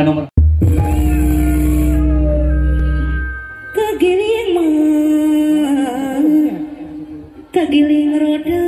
Pada nomor kagiling roda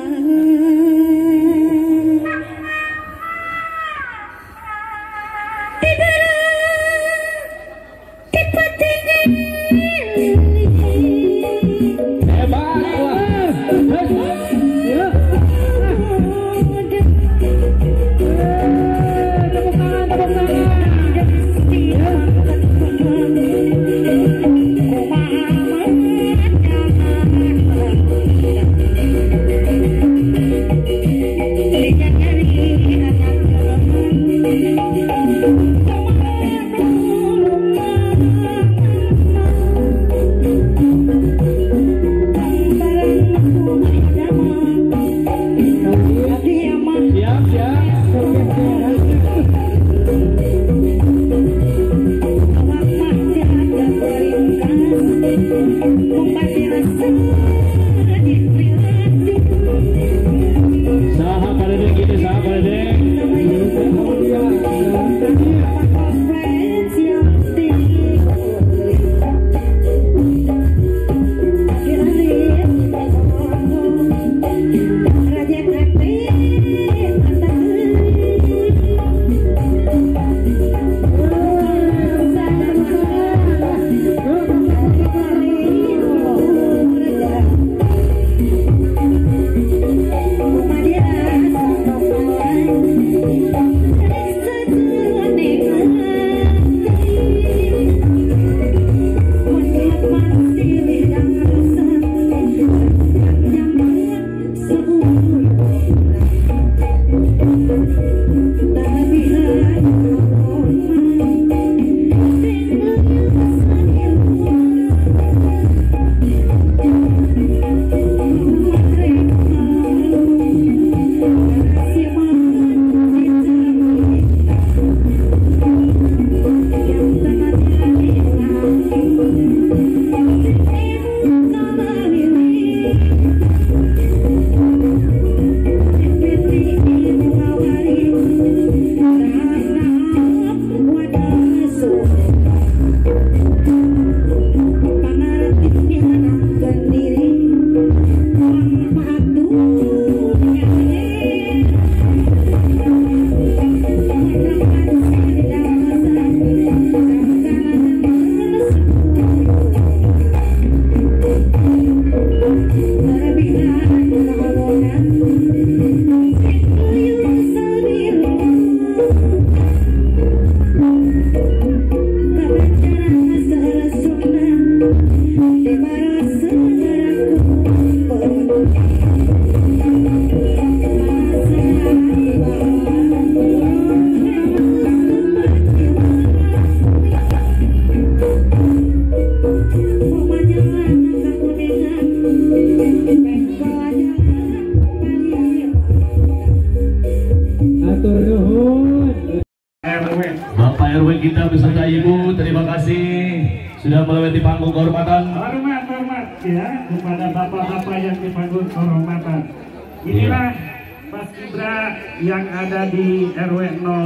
Bapak RW kita beserta Ibu, terima kasih sudah melewati panggung kehormatan. Hormat ya kepada bapak-bapak yang di panggung kehormatan. Inilah Paskibra yang ada di RW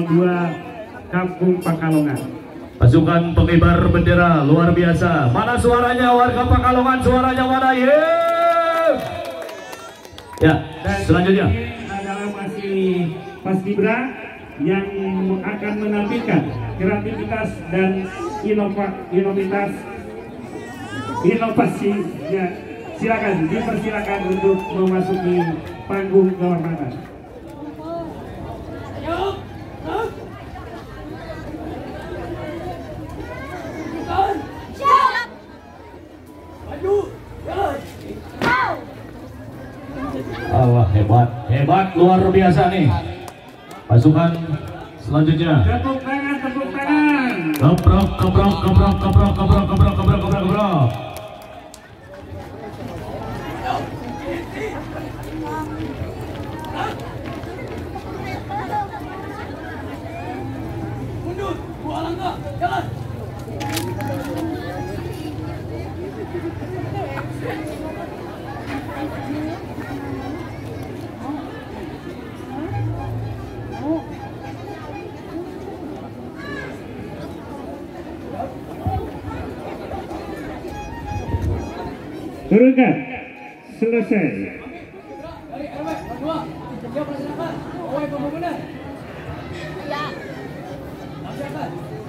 02 Kampung Pakalongan. Pasukan pengibar bendera luar biasa. Mana suaranya warga Pakalongan? Suaranya mana? Ya, selanjutnya adalah masih Paskibra yang akan menampilkan kreativitas dan inovasi. Ya, silakan dipersilakan untuk memasuki panggung kehormatan. Allah, hebat luar biasa nih pasukan selanjutnya. Tepuk tangan. Keprok. Mundur, 2 langkah, jalan. Turunkan. Selesai. Siap laksanakan. Awal pembangunan. Ya. Laksanakan.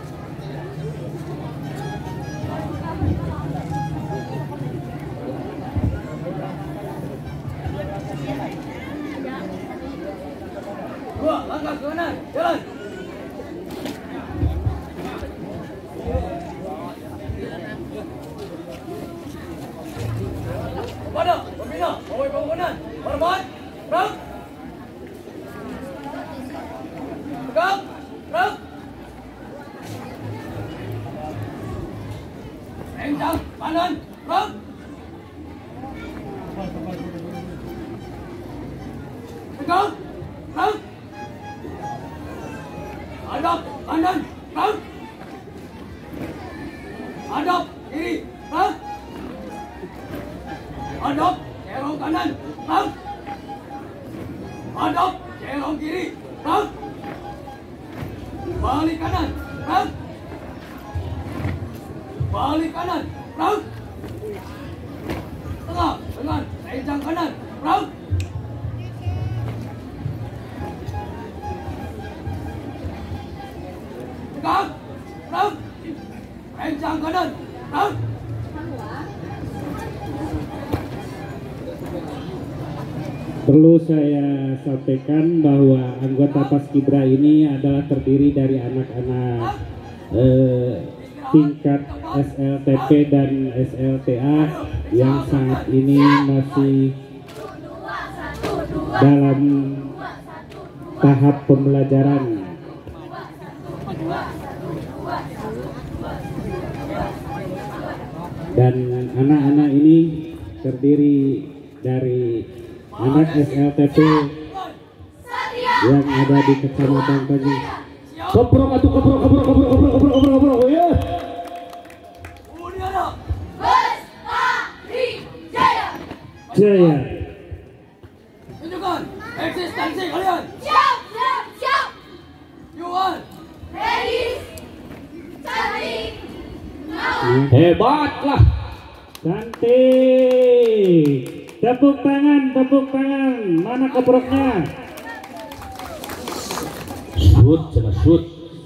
Dua, langkah ke kanan, jalan. Pada, pembina, awal pembangunan. Hormat, gerak. Tegak, gerak. Rencang, kanan, gerak. Tegak, gerak. Hadap, kanan, gerak. Hadap, kiri, gerak. Hadap, cerong kanan, gerak. Hadap, cerong kiri, gerak. Balik kanan, gerak. Balik kanan, gerak. Tengah dengan rencang kanan, gerak. Tegak, gerak. Rencang kanan, gerak. Perlu saya sampaikan bahwa anggota Paskibra ini adalah terdiri dari anak-anak tingkat SLTP dan SLTA yang saat ini masih dalam tahap pembelajaran. Dan anak-anak ini terdiri dari anak SLTP yang ada di Kecamatan Tanjung. Keprok atuh keprok ya. Kemudian Jaya. tunjukkan eksistensi kalian. Siap, siap, siap. Yuan, Ready. Cantik. Hebatlah. Cantik. Tepuk tangan, tepuk tangan. Mana keproknya? Shoot, cina shoot.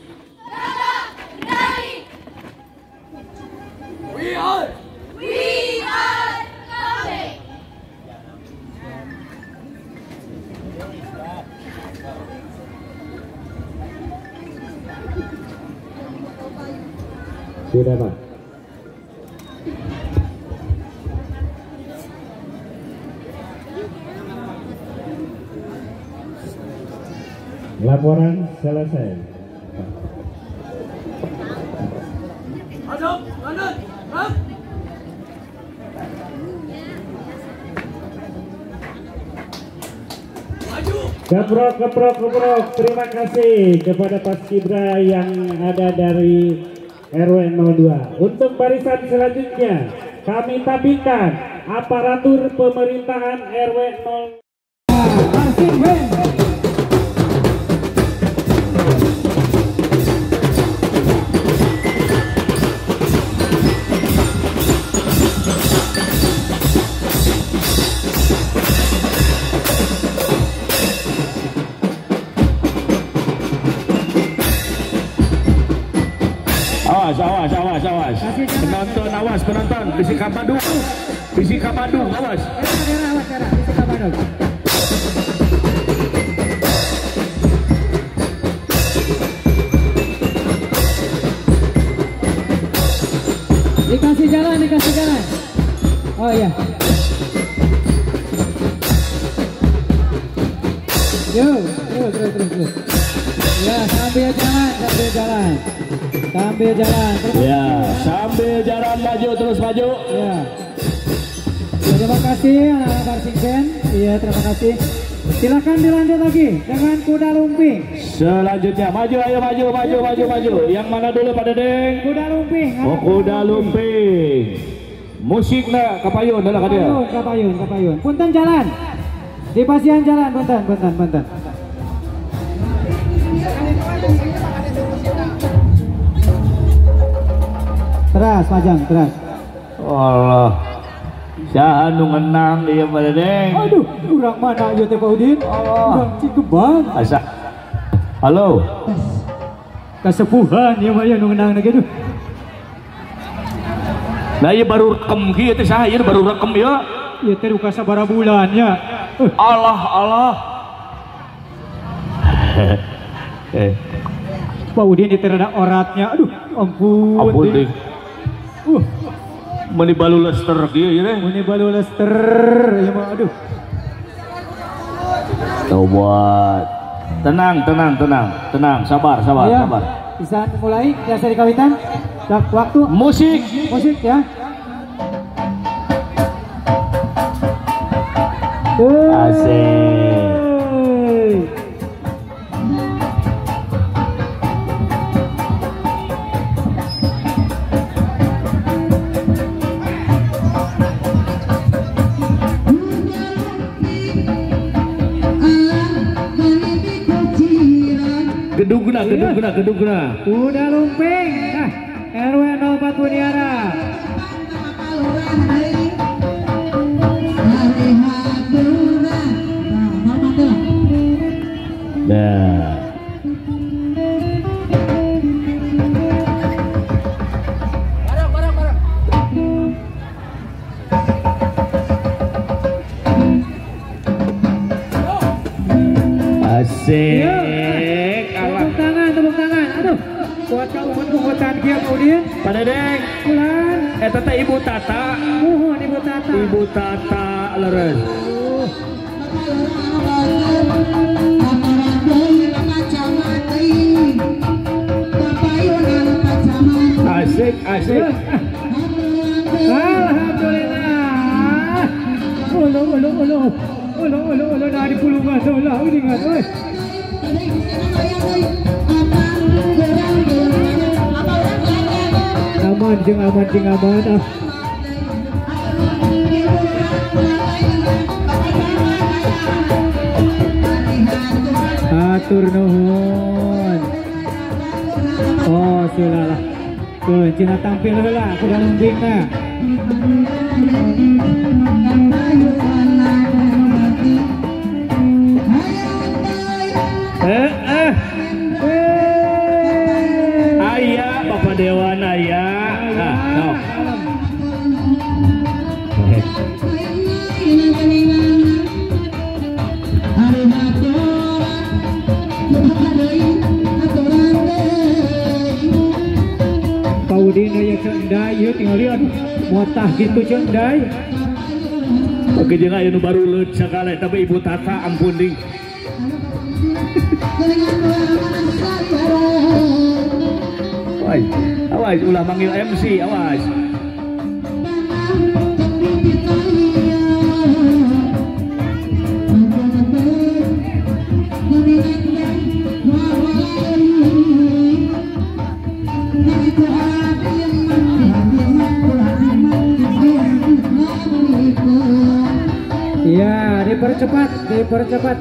we are. We are coming. Sudah, Pak. Laporan selesai. Hadap kanan, gerak. Maju. Keprok, keprok, keprok. Terima kasih kepada Paskibra yang ada dari RW 02. Untuk barisan selanjutnya kami tampilkan aparatur pemerintahan RW 02. Awas. Penonton awas, penonton. Bisik Bandung, awas. Dikasih jalan. Oh iya. Yuk, terus. Ya, sambil jalan. Ya, sambil jalan maju terus maju. Ya. Terima kasih anak-anak Barsing Band. Iya, terima kasih. Silakan dilanjut lagi dengan kuda lumping. Selanjutnya maju, ayo maju. Yang mana dulu Pak Dedeng? Kuda lumping. Oh, kuda lumping. Musiknya kapayun adalah kadia. Kapayun. Punten jalan. Di pasian jalan, punten. Teras, Majang, teras. Allah. Saha nu ngenang ieu pada deng. Aduh, urang mana ieu teh Pak Udin? Urang Cikebang. Asa. Halo. Kasepuhan ieu mah nu ngenang ge duh. Nah ieu baru rekem kieu teh saha ieu baru rekem ieu. Ieu teh ruka sabaraha bulan ya. Allah. Pak Udin itu rada oratnya. Aduh, ampun. Ding. Meni balu lester kieu ieu teh. Meni balu lester ieu mah aduh. Tobat. Tenang, sabar. Ya, bisa mulai biasa dikawitan. Waktu Musik ya. Asik. Gedugna. Udah lumping. Nah, RW 04 Buniara. Nah. Asik. Tepuk tangan. Aduh. Buat kamu penghutan kia Udin. Pada deng. Pulang. Eta teh Ibu Tata. Mohon Ibu Tata. Ibu Tata leres. Asik. Alhamdulillah. Ulo dari pulungan tuh lah udingan euy. Aman jeung aman. Atur nuhun. Oh, sulalah. Tuh, cina tampil heula kuda lumpingna. Aya Bapak Dewan aya. Pak Udin aya cendai ieu tinggal lihat motah gitu cendai. Oke jeung aya nu baru leut sakala eta Ibu Tata ampun ding. Awas ulah manggil MC, awas. Iya, dipercepat.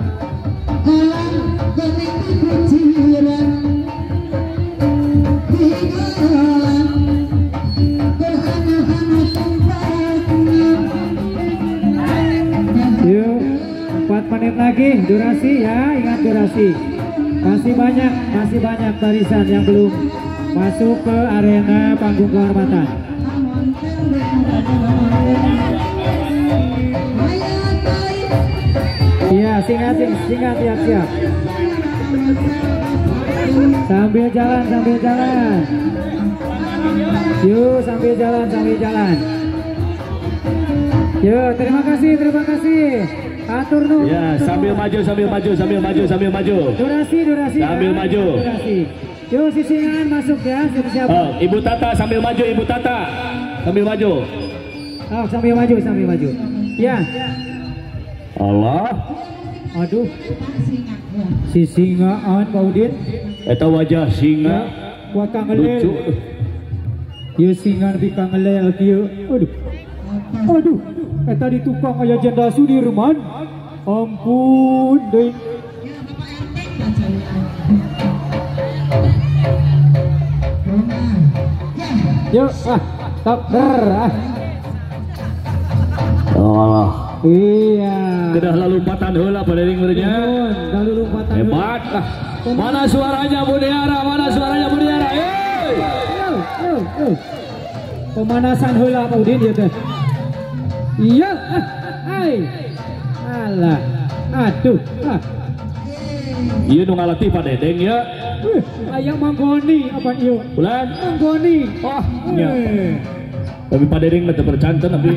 Yuk, 4 menit lagi durasi ya, ingat durasi. Masih banyak barisan yang belum masuk ke arena panggung kehormatan. Iya, singkat siap. Sambil jalan. Yuk, sambil jalan. Yuk, terima kasih. Atur nuhun. Ya, sambil maju. Durasi. Sambil maju. Durasi. Yuk, sisingan masuk ya, siap. Oh, Ibu Tata sambil maju, Sambil maju. Oh, sambil maju. Ya. Allah. Aduh. Si singaan Pak Udin. Eta wajah singa. Wah kangelel. Lucu. Ieu singa nepi kangelel kieu. Aduh. Eta di tukang aya Janda Sudirman. Ampun deui. Yuk, stop. Oh. Iya. Kedah lompatan heula Padering beurnya. Lalu lompatan. Hebat lah. Mana suaranya Budiara? Mana suaranya Budiara? Pemanasan heula Pak Udin ya teh. Iya. Alah. Aduh. Ieu nu ngalatih Pak Dedeng ya. Aya Manggoni apa ieu? Bulan. Manggoni. Oh, nya. Tapi Pak Dedeng mah teu bercanten tapi.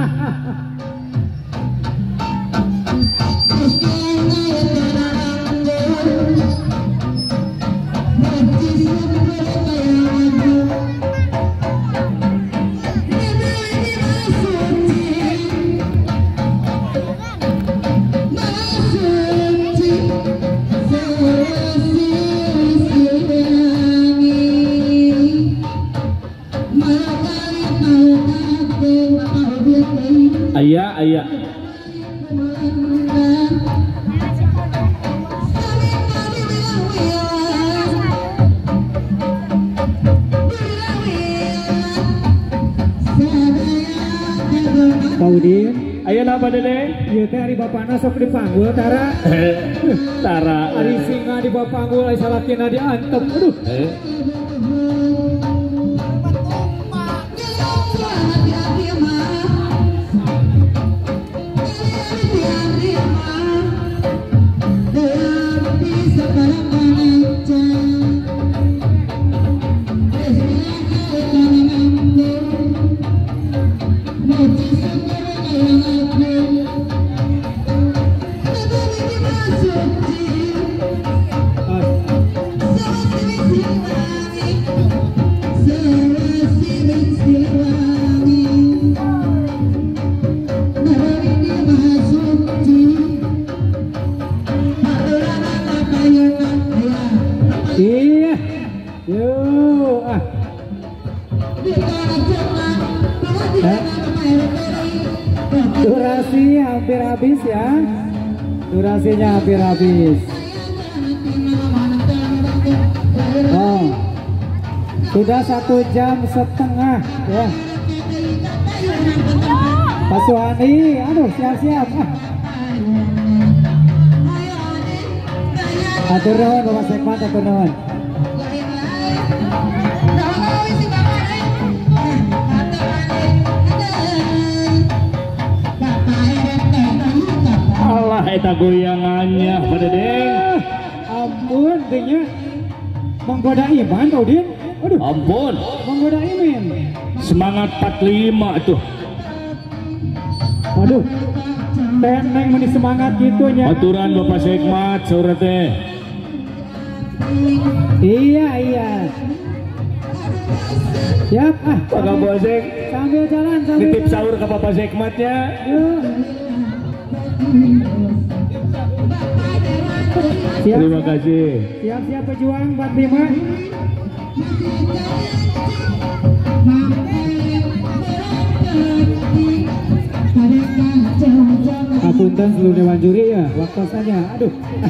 Ayah. Pak Udin. Ayah apa Dedeng? Ieu teh ari bapana sok dipanggul Tara. Tara. Ari singa di bapanggul ai salakina diantep. Aduh. Iya. Yo, Durasi hampir habis ya. Durasinya hampir habis. Oh. Sudah 1 jam setengah ya. Pak Suhani, aduh siap-siap. Atur nuhun Bapak Sekmat, atur nuhun. Allah eta goyangannya Pak Dedeng. Ampun tingnya menggoda iman Pak Udin. Aduh. Ampun. Menggoda iman. Semangat 45 tuh. Waduh. Teneng meni semangat gitunya. Aturan Bapak Sekmat saur teh. Iya. Siap Pak Kapolsek sambil jalan nitip sahur ke Bapak Sekmatnya. Yuk. Siap, Terima kasih. Siap pejuang 45. Apunten seluruh dewan juri ya, waktu saja. Aduh.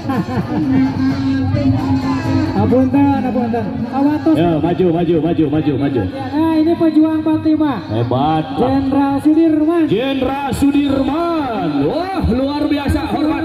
Apunten. Awatos. Ya, maju. Nah, ini pejuang 45. Hebat. Jenderal Sudirman. Wah, luar biasa, hormat.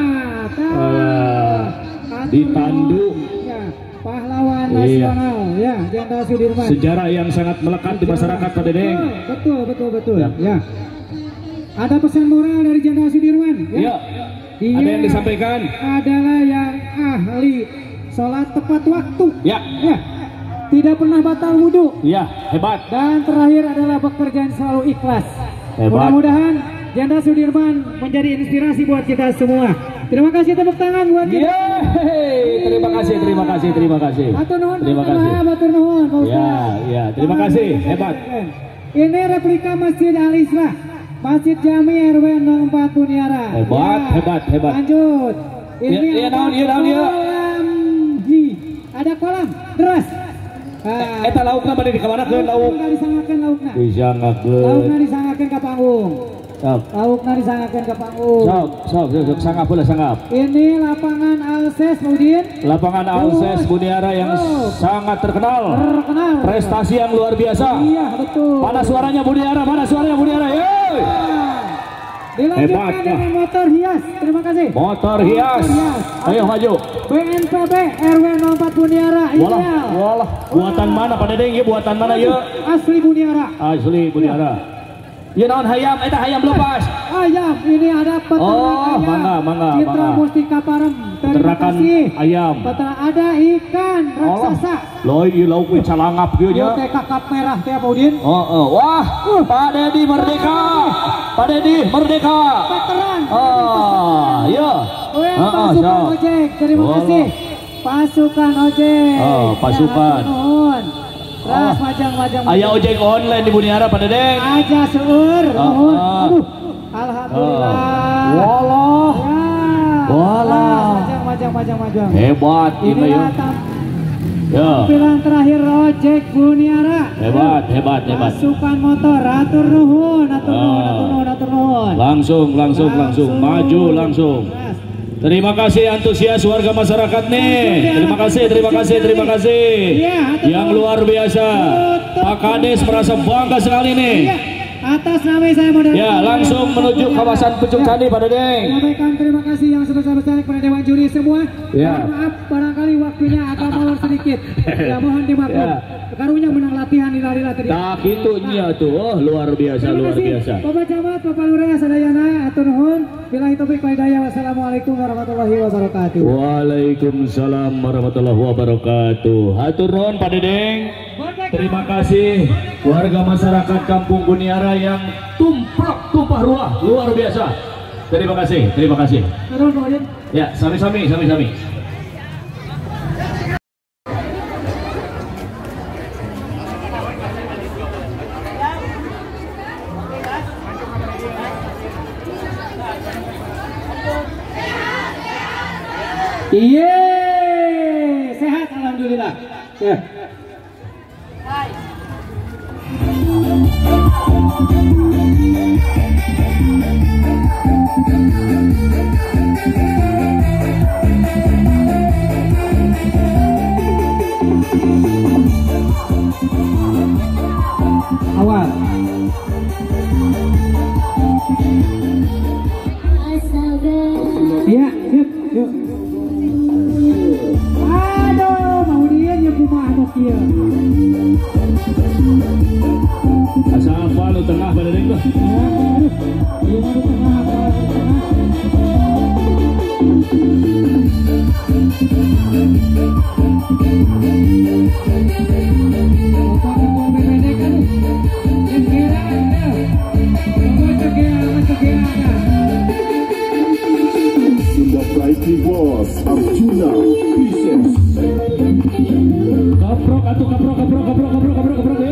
Ditandu. Ditandu. Ya, pahlawan nasional ya, Jenderal Sudirman. Sejarah yang sangat melekat di masyarakat Pak Dedeng. Betul. Ya. Ada pesan moral dari Jenderal Sudirman ya. Iya. Dia Ada yang disampaikan? Adalah yang ahli sholat tepat waktu. Ya. Tidak pernah batal wudhu. Iya, hebat. Dan terakhir adalah pekerjaan selalu ikhlas. Hebat. Mudah-mudahan Jenderal Sudirman menjadi inspirasi buat kita semua. Terima kasih, tepuk tangan buat kita. Yeay, terima kasih. Atur nuhun, Terima kasih. atur nuhun, Pak Ustaz. Ya, terima kasih, hebat. Ini replika Masjid Al-Islah, Masjid Jami RW 04 Buniara. Hebat. Lanjut. Ini Iya, naon. kolam G. Ada kolam deras. Eta laukna bade di kamana keun lauk? Laukna disangakeun laukna. Disangakeun. Laukna disangakeun ka panggung. Sok. Laukna disangakeun ka panggung. Sok, sangap heula sangap. Ini lapangan Alses Udin. Lapangan Alses Buniara yang sangat terkenal. Prestasi yang luar biasa. Iya, betul. Mana suaranya Buniara? Yeay. Dilanjutkan dengan motor hias. Terima kasih. Motor hias. Ayo maju. BNPB RW 04 Buniara. Walah. Buatan mana Pak Dedeng? Ya buatan mana ya? Asli Buniara. Asli Buniara. Ya naon hayam, eta hayam lepas. Ayam, ini ada peternak mangga. Citra Mustika Parem. Terima kasih. Ayam. Peternak ada ikan raksasa. Loh, ieu lauk we calangap kieu nya. Teh kakap merah teh Udin. Wah, Pak Dedi merdeka. Pak Dedi merdeka. Veteran. Iya. Pasukan ojek. Terima kasih. Pasukan ojek. Pasukan. Ras majang. Aya ojek online di Buniara Pak Dedeng. Aja seueur. Aduh. Alhamdulillah. Walah. Majang. Hebat ini ya. Tampilan terakhir ojek Buniara. Hebat. Pasukan motor atur nuhun. Langsung maju langsung. Terima kasih antusias warga masyarakat nih. Terima kasih. Yang luar biasa. Pak Kades merasa bangga sekali nih. Atas nama saya moderator. Ya, langsung menuju kawasan Pucuk Candi Pak Dedeng. Menyampaikan terima kasih yang sebesar-besarnya kepada Dewan Juri semua. Ya. Maaf barangkali waktunya agak molor sedikit. Ya mohon dimaklum. Karunya menang latihan di lari tadi. Tak itunya tuh, luar biasa. Bapak Camat, Bapak Lurah, sadayana atur nuhun. Billahi taufik wal hidayah. Wassalamualaikum warahmatullahi wabarakatuh. Waalaikumsalam warahmatullahi wabarakatuh. Hatur nuhun Pak Dedeng. Terima kasih warga masyarakat Kampung Buniara yang tumpah ruah luar biasa. Terima kasih. Ya, sami-sami. Iya, sehat alhamdulillah. Ya. Awal. Iya, yuk. Aduh, mau dia kumaha nu kieu. Asal palu tengah Pak Dedeng tuh. Ieu mah tengah. The mighty was Arjuna Pieces. Kaprok yo.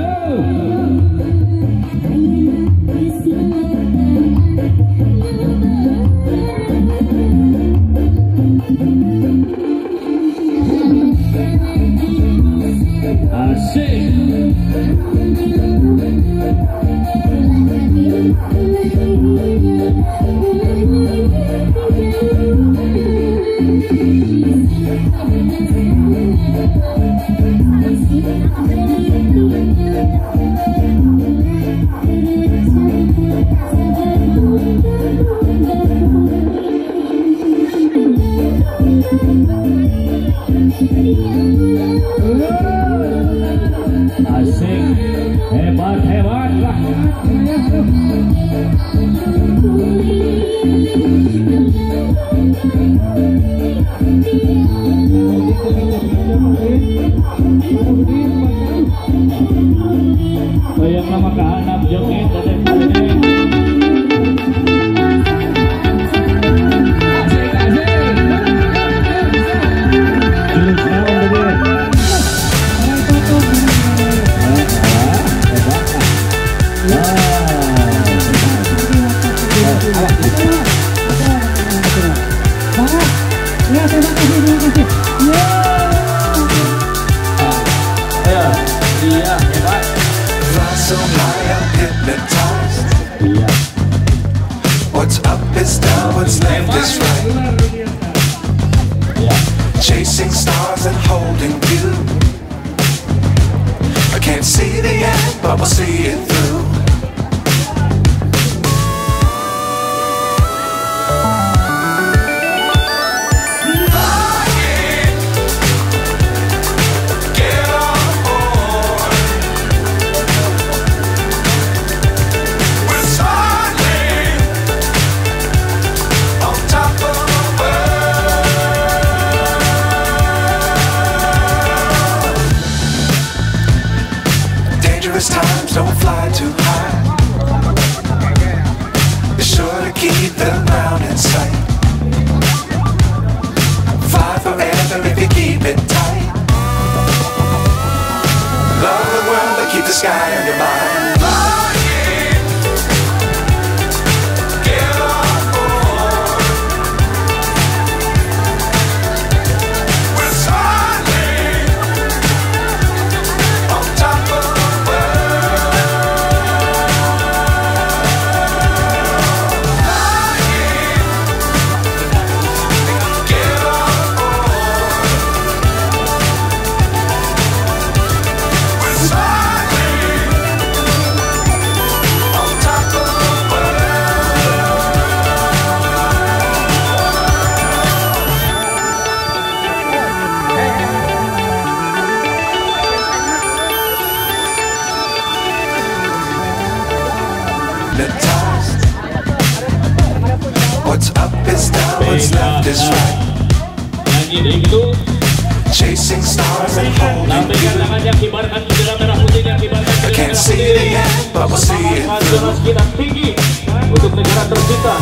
Asik. Asik, hebat lah. Bayang nama kehanap joget dan So high, I'm hypnotized. What's up is down, what's left is right. Chasing stars and holding you. I can't see the end, but we'll see it through. keep the ground in sight. Fly forever if you keep it tight. Love the world but keep the sky on your mind. Hypnotized. What's up is down, what's left is right. Yang ini itu Chasing stars and holding lambaikan you. tangannya, kibarkan bendera merah putihnya, kibarkan I bendera can't merah see the putih. end, but we'll see it Semangat through. nasional kita tinggi untuk negara tercinta.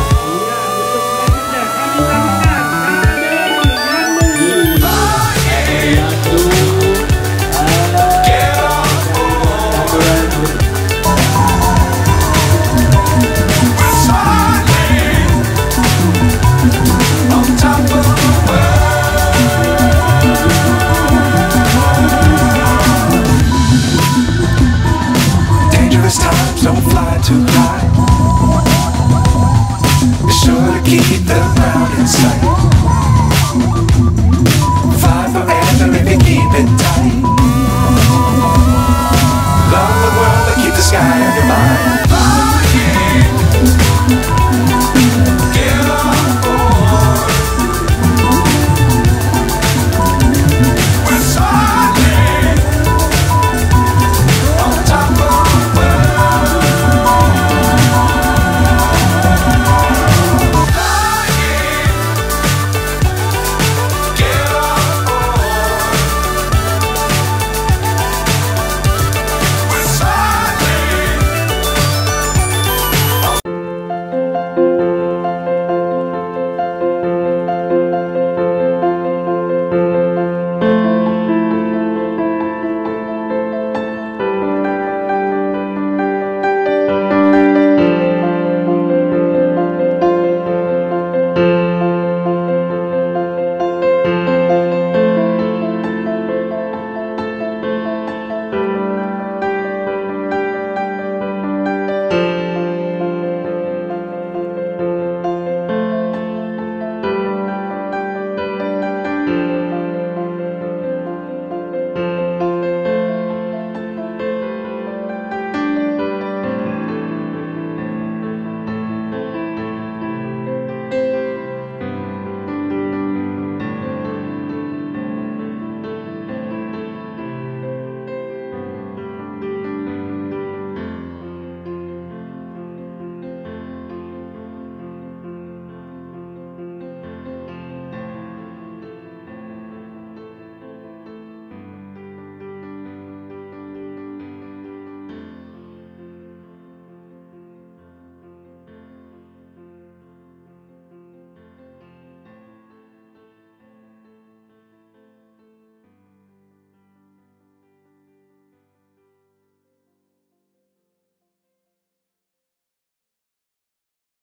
Dangerous times, don't fly too high. Be sure to keep the ground in sight. Fly forever if you keep it tight.